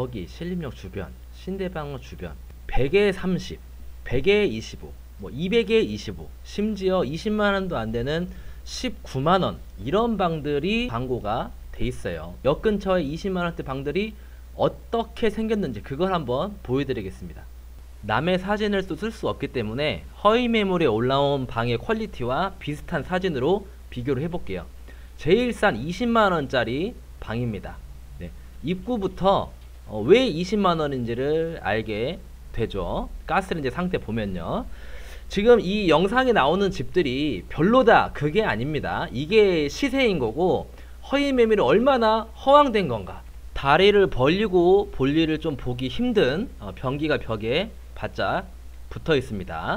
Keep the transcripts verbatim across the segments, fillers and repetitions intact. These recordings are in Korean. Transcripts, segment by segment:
거기 신림역 주변, 신대방어 주변 백에 삼십, 백에 이십오, 뭐 이백에 이십오, 심지어 이십만 원도 안 되는 십구만 원 이런 방들이 광고가 돼 있어요. 역 근처에 이십만 원대 방들이 어떻게 생겼는지 그걸 한번 보여드리겠습니다. 남의 사진을 또 쓸 수 없기 때문에 허위 매물에 올라온 방의 퀄리티와 비슷한 사진으로 비교를 해볼게요. 제일 싼 이십만 원짜리 방입니다. 네. 입구부터 어, 왜 이십만 원인지를 알게 되죠. 가스레인지 상태 보면요. 지금 이 영상에 나오는 집들이 별로다 그게 아닙니다. 이게 시세인 거고 허위 매물이 얼마나 허황된 건가. 다리를 벌리고 볼일을 좀 보기 힘든 어, 변기가 벽에 바짝 붙어 있습니다.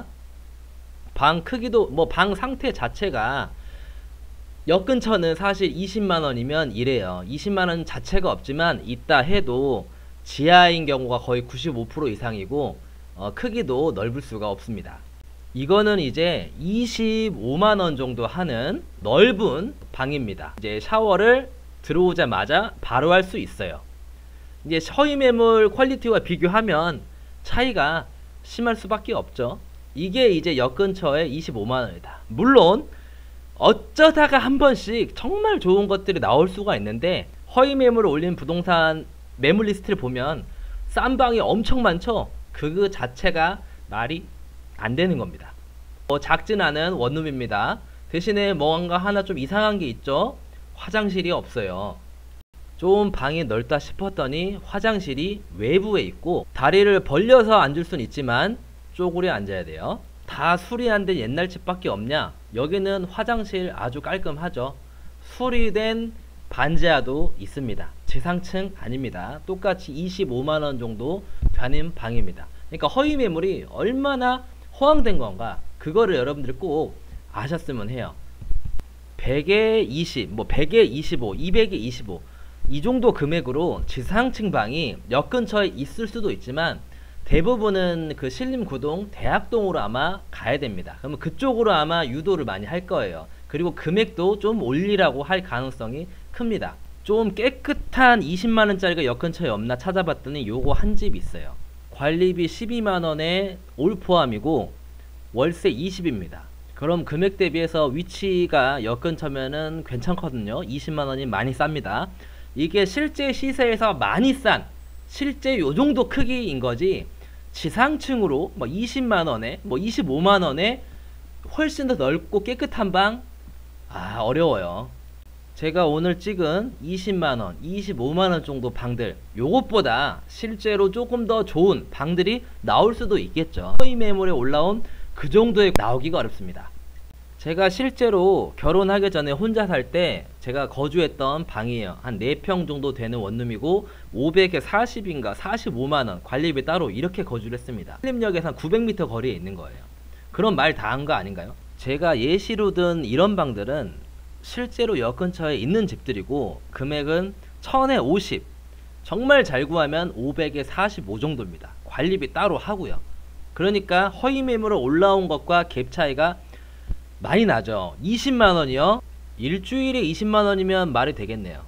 방 크기도 뭐 방 상태 자체가 역 근처는 사실 이십만 원이면 이래요. 이십만 원 자체가 없지만 있다 해도 지하인 경우가 거의 구십오 퍼센트 이상이고 어, 크기도 넓을 수가 없습니다. 이거는 이제 이십오만 원 정도 하는 넓은 방입니다. 이제 샤워를 들어오자마자 바로 할 수 있어요. 이제 허위 매물 퀄리티와 비교하면 차이가 심할 수밖에 없죠. 이게 이제 역 근처에 이십오만 원이다. 물론 어쩌다가 한 번씩 정말 좋은 것들이 나올 수가 있는데 허위 매물을 올린 부동산 매물 리스트를 보면 싼 방이 엄청 많죠. 그 자체가 말이 안 되는 겁니다. 어, 작진 않은 원룸입니다. 대신에 뭔가 하나 좀 이상한 게 있죠. 화장실이 없어요. 좀 방이 넓다 싶었더니 화장실이 외부에 있고 다리를 벌려서 앉을 수는 있지만 쪼그려 앉아야 돼요. 다 수리한 데 옛날 집밖에 없냐? 여기는 화장실 아주 깔끔하죠. 수리된 반지하도 있습니다. 지상층 아닙니다. 똑같이 이십오만 원 정도 되는 방입니다. 그러니까 허위 매물이 얼마나 허황된 건가 그거를 여러분들이 꼭 아셨으면 해요. 백에 이십, 뭐 백에 이십오, 이백에 이십오 이 정도 금액으로 지상층 방이 역 근처에 있을 수도 있지만 대부분은 그 신림구동 대학동으로 아마 가야 됩니다. 그러면 그쪽으로 아마 유도를 많이 할 거예요. 그리고 금액도 좀 올리라고 할 가능성이 큽니다. 좀 깨끗한 이십만 원짜리가 역 근처에 없나 찾아봤더니 요거 한 집 있어요. 관리비 십이만 원에 올 포함이고 월세 이십입니다. 그럼 금액 대비해서 위치가 역 근처면은 괜찮거든요. 이십만 원이 많이 쌉니다. 이게 실제 시세에서 많이 싼 실제 요 정도 크기인 거지 지상층으로 뭐 이십만 원에 뭐 이십오만 원에 훨씬 더 넓고 깨끗한 방 아 어려워요. 제가 오늘 찍은 이십만 원, 이십오만 원 정도 방들 요것보다 실제로 조금 더 좋은 방들이 나올 수도 있겠죠. 허위 매물에 올라온 그 정도에 나오기가 어렵습니다. 제가 실제로 결혼하기 전에 혼자 살 때 제가 거주했던 방이에요. 한 네 평 정도 되는 원룸이고 오백에 사십인가 사십오만 원 관리비 따로 이렇게 거주를 했습니다. 신림역에서 한 구백 미터 거리에 있는 거예요. 그럼 말 다 한 거 아닌가요? 제가 예시로 든 이런 방들은 실제로 역 근처에 있는 집들이고 금액은 천에 오십 정말 잘 구하면 오백에 사십오 정도입니다. 관리비 따로 하고요. 그러니까 허위 매물로 올라온 것과 갭 차이가 많이 나죠. 이십만 원이요? 일주일에 이십만 원이면 말이 되겠네요.